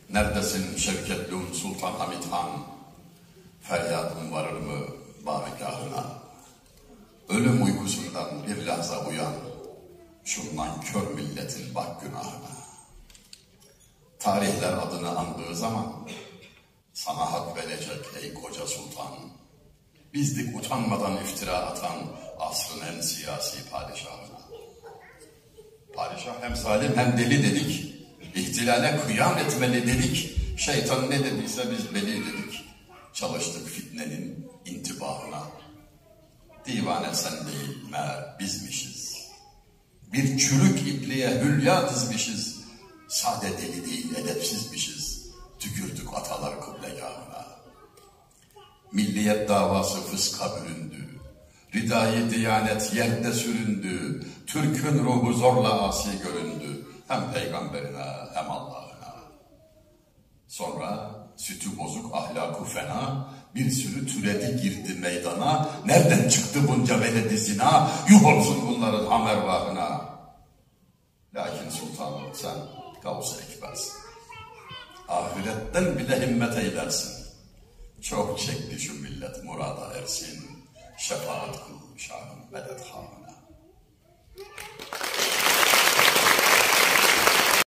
Neredesin Şevketlum Sultan Hamid Han? Feryadım varır mı bargahına? Ölüm uykusundan bir lahza uyan, şundan kör milletin bak günahına. Tarihler adını andığı zaman sana hak verecek ey koca sultan. Bizdik utanmadan iftira atan asrın en siyasi padişahına. Padişah hem zalim hem deli dedik. İhtilale kıyam etmeli dedik. Şeytan ne dediyse biz beli dedik. Çalıştık fitnenin intibahına. Divane sen değil meğer bizmişiz. Bir çürük ipliğe hülya dizmişiz. Sade deli değil edepsizmişiz. Tükürdük atalar kıblegahına. Milliyet davası fıska büründü. Ridayı diyanet yerde süründü. Türk'ün ruhu zorla asi göründü. Hem peygamberine hem Allah'ına. Sonra sütü bozuk ahlakı fena, bir sürü türedi girdi meydana. Nereden çıktı bunca veledi zina? Yuh olsun bunların hamervahına. Lakin sultanım sen Gavs-ı Ekber'sin. Ahiretten bile himmet eylersin. Çok çekti şu millet murada ersin. Şefaat kıl şahım medet hamına.